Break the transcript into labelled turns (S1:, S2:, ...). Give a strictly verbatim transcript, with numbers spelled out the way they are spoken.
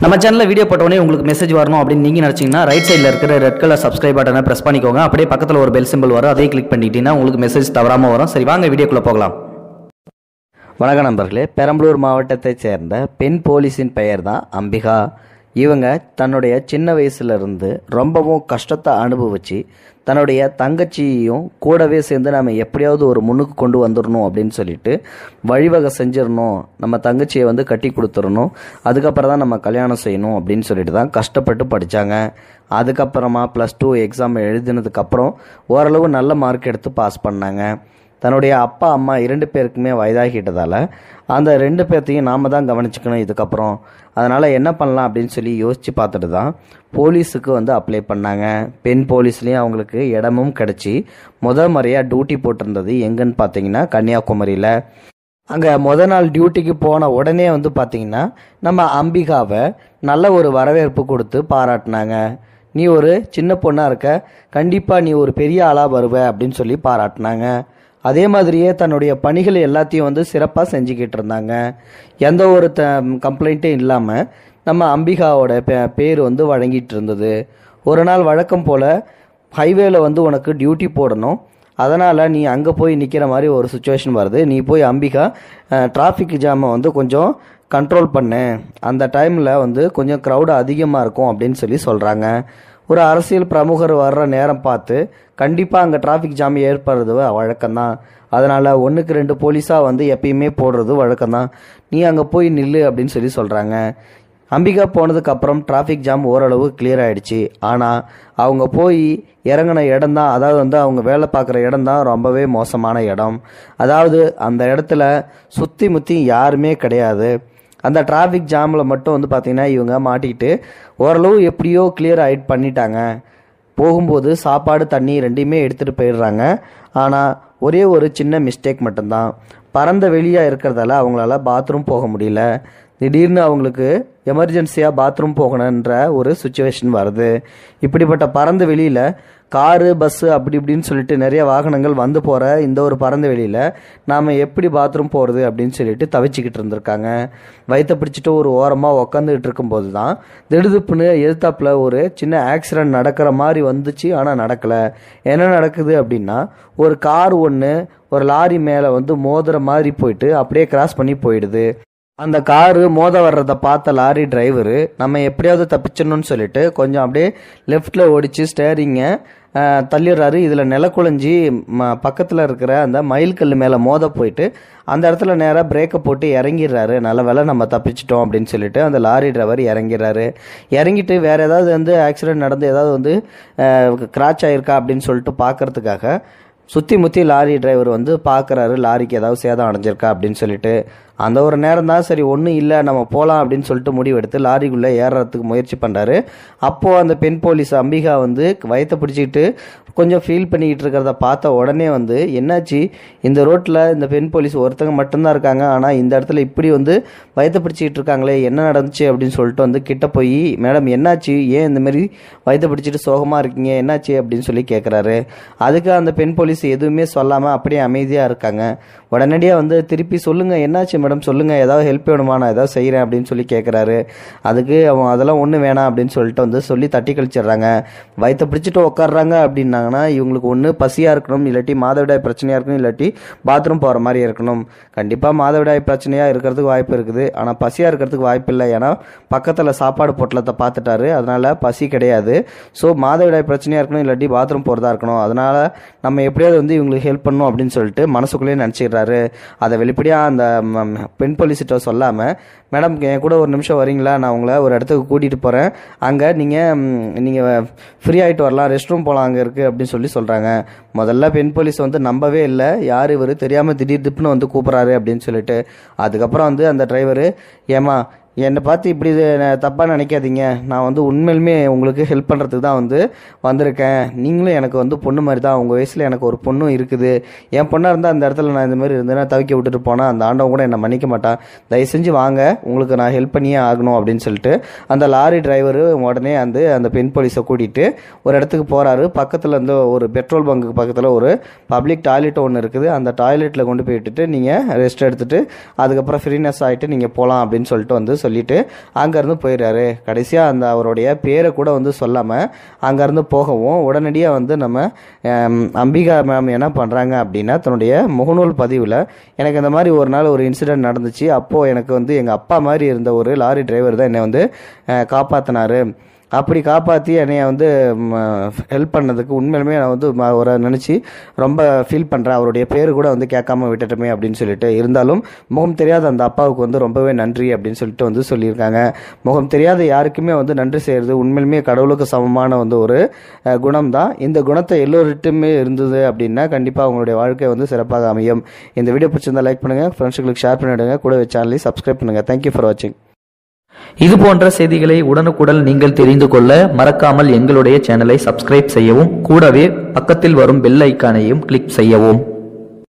S1: நம்ம சேனலில் வீடியோ போட்டோடனே உங்களுக்கு மெசேஜ் வரணும் அப்படின்னு நீங்கள் நினச்சிங்கன்னா ரைட் சைடில் இருக்கிற ரெட் கலர் சப்ஸ்கிரைப் பட்டனை ப்ரெஸ் பண்ணிக்கோங்க. அப்படியே பக்கத்தில் ஒரு பெல் சிம்பிள் வரும், அதையும் கிளிக் பண்ணிட்டீங்கன்னா உங்களுக்கு மெசேஜ் தவறாமல் வரும். சரி, வாங்க வீடியோக்குள்ளே போகலாம். வணக்கம் நண்பர்களே. பெரம்பலூர் மாவட்டத்தைச் சேர்ந்த பெண் போலீஸின் பெயர் தான் அம்பிகா. இவங்க தன்னுடைய சின்ன வயசுலேருந்து ரொம்பவும் கஷ்டத்தை அனுபவிச்சு தன்னுடைய தங்கச்சியையும் கூடவே சேர்ந்து நம்ம எப்படியாவது ஒரு முன்னுக்கு கொண்டு வந்துடணும் அப்படின்னு சொல்லிட்டு வழிவகை செஞ்சிடணும், நம்ம தங்கச்சியை வந்து கட்டி கொடுத்துடணும், அதுக்கப்புறம் தான் நம்ம கல்யாணம் செய்யணும் அப்படின்னு சொல்லிட்டு தான் கஷ்டப்பட்டு படித்தாங்க. அதுக்கப்புறமா ப்ளஸ் டூ எக்ஸாம் எழுதினதுக்கப்புறம் ஓரளவு நல்ல மார்க் எடுத்து பாஸ் பண்ணாங்க. தன்னுடைய அப்பா அம்மா இரண்டு பேருக்குமே வயதாகிட்டதால் அந்த ரெண்டு பேர்த்தையும் நாம் தான் கவனிச்சுக்கணும் இதுக்கப்புறம். அதனால் என்ன பண்ணலாம் அப்படின்னு சொல்லி யோசித்து பார்த்துட்டு தான் போலீஸுக்கு வந்து அப்ளை பண்ணாங்க. பெண் போலீஸ்லேயும் அவங்களுக்கு இடமும் கிடச்சி முதல் முறையாக டியூட்டி போட்டிருந்தது எங்கன்னு பார்த்தீங்கன்னா கன்னியாகுமரியில். அங்கே முத நாள் டியூட்டிக்கு போன உடனே வந்து பார்த்திங்கன்னா நம்ம அம்பிகாவை நல்ல ஒரு வரவேற்பு கொடுத்து பாராட்டினாங்க. நீ ஒரு சின்ன பொண்ணாக இருக்க, கண்டிப்பாக நீ ஒரு பெரிய ஆளாக வருவ அப்படின்னு சொல்லி பாராட்டினாங்க. அதே மாதிரியே தன்னுடைய பணிகள் எல்லாத்தையும் வந்து சிறப்பாக செஞ்சுக்கிட்டு இருந்தாங்க. எந்த ஒரு த கம்ப்ளைண்ட்டும் இல்லாமல் நம்ம அம்பிகாவோட பே பேர் வந்து வழங்கிட்டு இருந்தது. ஒரு நாள் வழக்கம் போல் ஹைவேல வந்து உனக்கு டியூட்டி போடணும், அதனால் நீ அங்கே போய் நிற்கிற மாதிரி ஒரு சுச்சுவேஷன் வருது. நீ போய் அம்பிகா டிராஃபிக் ஜாமை வந்து கொஞ்சம் கண்ட்ரோல் பண்ணு, அந்த டைமில் வந்து கொஞ்சம் க்ரௌடு அதிகமாக இருக்கும் அப்படின்னு சொல்லி சொல்கிறாங்க. ஒரு அரசியல் பிரமுகர் வர்ற நேரம் பார்த்து கண்டிப்பாக அங்கே டிராஃபிக் ஜாம் ஏற்படுறது வழக்கம்தான். அதனால் ஒன்றுக்கு ரெண்டு போலீஸாக வந்து எப்பயுமே போடுறது வழக்கம்தான், நீ அங்கே போய் நில்லு அப்படின்னு சொல்லி சொல்கிறாங்க. அம்பிகா போனதுக்கப்புறம் டிராஃபிக் ஜாம் ஓரளவு கிளியர் ஆகிடுச்சு. ஆனால் அவங்க போய் இறங்கின இடம் தான், அதாவது வந்து அவங்க வேலை பார்க்குற இடம் தான் ரொம்பவே மோசமான இடம். அதாவது அந்த இடத்துல சுற்றி முற்றி யாருமே கிடையாது. அந்த டிராஃபிக் ஜாமில் மட்டும் வந்து பார்த்திங்கன்னா இவங்க மாட்டிக்கிட்டு ஓரளவு எப்படியோ கிளியர் ஆகிட் பண்ணிட்டாங்க. போகும்போது சாப்பாடு தண்ணி ரெண்டையுமே எடுத்துகிட்டு போயிடுறாங்க. ஆனால் ஒரே ஒரு சின்ன மிஸ்டேக் மட்டும்தான், பறந்த வெளியாக இருக்கிறதால அவங்களால பாத்ரூம் போக முடியல. திடீர்னு அவங்களுக்கு எமர்ஜென்சியாக பாத்ரூம் போகணுன்ற ஒரு சுச்சுவேஷன் வருது. இப்படிப்பட்ட பறந்த வெளியில் காரு பஸ்ஸு அப்படி இப்படின்னு சொல்லிட்டு நிறைய வாகனங்கள் வந்து போகிற இந்த ஒரு பறந்த வெளியில் நாம் எப்படி பாத்ரூம் போகிறது அப்படின்னு சொல்லிட்டு தவிச்சிக்கிட்டு இருந்திருக்காங்க. வயிற்ற பிடிச்சிட்டு ஒரு ஓரமாக உக்காந்துக்கிட்டு இருக்கும்போது தான் திடுதுப்புன்னு எதிர்த்தாப்பில் ஒரு சின்ன ஆக்சிடென்ட் நடக்கிற மாதிரி வந்துச்சு. ஆனால் நடக்கலை. என்ன நடக்குது அப்படின்னா, ஒரு கார் ஒன்று ஒரு லாரி மேலே வந்து மோதுற மாதிரி போயிட்டு அப்படியே கிராஸ் பண்ணி போயிடுது. அந்த காரு மோத வர்றதை பார்த்த லாரி டிரைவரு நம்ம எப்படியாவது தப்பிச்சிடணும்னு சொல்லிட்டு கொஞ்சம் அப்படியே லெஃப்டில் ஓடிச்சு ஸ்டேரிங்கை தள்ளிடுறாரு. இதில் நிலக்குழஞ்சி ம பக்கத்தில் இருக்கிற அந்த மயில் கல் மேலே மோத போயிட்டு அந்த இடத்துல நேராக பிரேக்கை போட்டு இறங்கிடுறாரு. நல்ல வேலை நம்ம தப்பிச்சிட்டோம் அப்படின்னு சொல்லிட்டு அந்த லாரி டிரைவர் இறங்கிடுறாரு. இறங்கிட்டு வேறு ஏதாவது வந்து ஆக்சிடென்ட் நடந்து ஏதாவது வந்து கிராச் ஆகிருக்கா அப்படின்னு சொல்லிட்டு பார்க்கறதுக்காக சுற்றி முற்றி லாரி டிரைவர் வந்து பார்க்குறாரு, லாரிக்கு ஏதாவது சேதம் அடைஞ்சிருக்கா அப்படின்னு சொல்லிட்டு. அந்த ஒரு நேரம் தான் சரி ஒன்றும் இல்லை நம்ம போகலாம் அப்படின்னு சொல்லிட்டு முடிவெடுத்து லாரிக்குள்ளே ஏறுறதுக்கு முயற்சி பண்ணுறாரு. அப்போது அந்த பெண் போலீஸ் அம்பிகா வந்து வயிற்ற பிடிச்சிக்கிட்டு கொஞ்சம் ஃபீல் பண்ணிக்கிட்டு இருக்கிறத பார்த்த உடனே வந்து என்னாச்சு, இந்த ரோட்டில் இந்த பெண் போலீஸ் ஒருத்தங்க மட்டும்தான் இருக்காங்க, ஆனால் இந்த இடத்துல இப்படி வந்து வயிற்ற பிடிச்சிக்கிட்டு இருக்காங்களே, என்ன நடந்துச்சு அப்படின்னு சொல்லிட்டு வந்து கிட்ட போய் மேடம் என்னாச்சு, ஏன் இந்தமாரி வயிற்ற பிடிச்சிட்டு சோகமாக இருக்கீங்க, என்னாச்சு அப்படின்னு சொல்லி கேட்குறாரு. அதுக்கு அந்த பெண் போலீஸ் எதுவுமே சொல்லாமல் அப்படியே அமைதியாக இருக்காங்க. உடனடியாக வந்து திருப்பி சொல்லுங்கள் என்னாச்சு மேடம் சொல்லுங்கள், ஏதாவது ஹெல்ப் வேணுமா, நான் ஏதாவது செய்கிறேன் அப்படின்னு சொல்லி கேட்குறாரு. அதுக்கு அவன் அதெல்லாம் ஒன்றும் வேணாம் அப்படின்னு சொல்லிட்டு வந்து சொல்லி தட்டி கழிச்சிடுறாங்க. வயிற்ற பிடிச்சிட்டு உட்காடுறாங்க அப்படின்னாங்கன்னா இவங்களுக்கு ஒன்று பசியாக இருக்கணும், இல்லாட்டி மாதவிடாய் பிரச்சனையாக இருக்கணும், இல்லாட்டி பாத்ரூம் போகிற மாதிரி இருக்கணும். கண்டிப்பாக மாதவிடாய் பிரச்சனையாக இருக்கிறதுக்கு வாய்ப்பு இருக்குது, ஆனால் பசியாக இருக்கிறதுக்கு வாய்ப்பு இல்லை. ஏன்னா பக்கத்தில் சாப்பாடு பொட்டலத்தை பார்த்துட்டாரு, அதனால் பசி கிடையாது. ஸோ மாதவிடாய் பிரச்சனையாக இருக்கணும், இல்லாட்டி பாத்ரூம் போகிறதா இருக்கணும். அதனால் நம்ம எப்படியாவது வந்து இவங்களுக்கு ஹெல்ப் பண்ணணும் அப்படின்னு சொல்லிட்டு மனசுக்குள்ளேயே நினச்சிடுறாரு. அதை வெளிப்படையாக அந்த பெண் போலீஸ்கிட்ட சொல்லாமல், மேடம் என் கூட ஒரு நிமிஷம் வரீங்களா, நான் உங்களை ஒரு இடத்துக்கு கூட்டிகிட்டு போகிறேன், அங்கே நீங்கள் நீங்கள் ஃப்ரீ ஆகிட்டு வரலாம், ரெஸ்ட் ரூம் போகலாம் அங்கே இருக்குது அப்படின்னு சொல்லி சொல்கிறாங்க. முதல்ல பெண் போலீஸ் வந்து நம்பவே இல்லை, யார் இவர் தெரியாமல் திடீர் திப்புன்னு வந்து கூப்பிட்றாரு அப்படின்னு சொல்லிட்டு. அதுக்கப்புறம் வந்து அந்த டிரைவரு, ஏமா என்னை பார்த்து இப்படி தப்பாக நினைக்காதீங்க, நான் வந்து உண்மையிலுமே உங்களுக்கு ஹெல்ப் பண்ணுறதுக்கு தான் வந்து வந்திருக்கேன், நீங்களும் எனக்கு வந்து பொண்ணு மாதிரி தான், உங்கள் வயசில் எனக்கு ஒரு பொண்ணும் இருக்குது, என் பொண்ணாக இருந்தால் அந்த இடத்துல நான் இந்த மாதிரி இருந்தேன்னா தவிக்க விட்டுட்டு போனால் அந்த ஆண்டவன் கூட என்னை மன்னிக்க மாட்டான், தயவு செஞ்சு வாங்க, உங்களுக்கு நான் ஹெல்ப் பண்ணியே ஆகணும் அப்படின்னு சொல்லிட்டு அந்த லாரி டிரைவரு உடனே வந்து அந்த பெண் போலீஸை கூட்டிகிட்டு ஒரு இடத்துக்கு போகிறாரு. பக்கத்தில் இருந்து ஒரு பெட்ரோல் பங்க்கு பக்கத்தில் ஒரு பப்ளிக் டாய்லெட் ஒன்று இருக்குது, அந்த டாய்லெட்டில் கொண்டு போய் விட்டுட்டு நீங்கள் ரெஸ்ட் எடுத்துகிட்டு அதுக்கப்புறம் ஃப்ரீனஸ் ஆகிட்டு நீங்கள் போகலாம் அப்படின்னு சொல்லிட்டு வந்து
S2: சொல்லிட்டு அங்கேருந்து போயிடுறாரு. கடைசியாக அந்த அவருடைய பேரை கூட வந்து சொல்லாமல் அங்கேருந்து போகவும் உடனடியாக வந்து நம்ம அம்பிகா மேம் என்ன பண்ணுறாங்க அப்படின்னா தன்னுடைய முகநூல் பதிவில் எனக்கு இந்த மாதிரி ஒரு நாள் ஒரு இன்சிடென்ட் நடந்துச்சு, அப்போது எனக்கு வந்து எங்கள் அப்பா மாதிரி இருந்த ஒரு லாரி டிரைவர் தான் என்னை வந்து காப்பாற்றினாரு. அப்படி காப்பாற்றி என்னைய வந்து ஹெல்ப் பண்ணதுக்கு உண்மையிலுமே நான் வந்து அவரை நினச்சி ரொம்ப ஃபீல் பண்ணுறேன். அவருடைய பேர் கூட வந்து கேட்காம விட்டுட்டோமே அப்படின்னு சொல்லிட்டு, இருந்தாலும் முகம் தெரியாத அந்த அப்பாவுக்கு வந்து ரொம்பவே நன்றி அப்படின்னு சொல்லிட்டு வந்து சொல்லியிருக்காங்க. முகம் தெரியாத யாருக்குமே வந்து நன்றி செய்கிறது உண்மையிலுமே கடவுளுக்கு சமமான வந்து ஒரு குணம் தான். இந்த குணத்தை எல்லோருட்டுமே இருந்தது அப்படின்னா கண்டிப்பாக அவங்களுடைய வாழ்க்கை வந்து சிறப்பாக அமையும். இந்த வீடியோ பிடிச்சிருந்தா லைக் பண்ணுங்கள், ஃப்ரெண்ட்ஸுங்களுக்கு ஷேர் பண்ணிவிடுங்க, கூட சேனலையும் சப்ஸ்கிரைப் பண்ணுங்கள். தேங்க்யூ ஃபார் வாட்சிங்.
S1: இது போன்ற செய்திகளை உடனுக்குடன் நீங்கள் தெரிந்து கொள்ள மறக்காமல் எங்களுடைய சேனலை சப்ஸ்கிரைப் செய்யவும், கூடவே பக்கத்தில் வரும் பெல் ஐக்கானையும் கிளிக் செய்யவும்.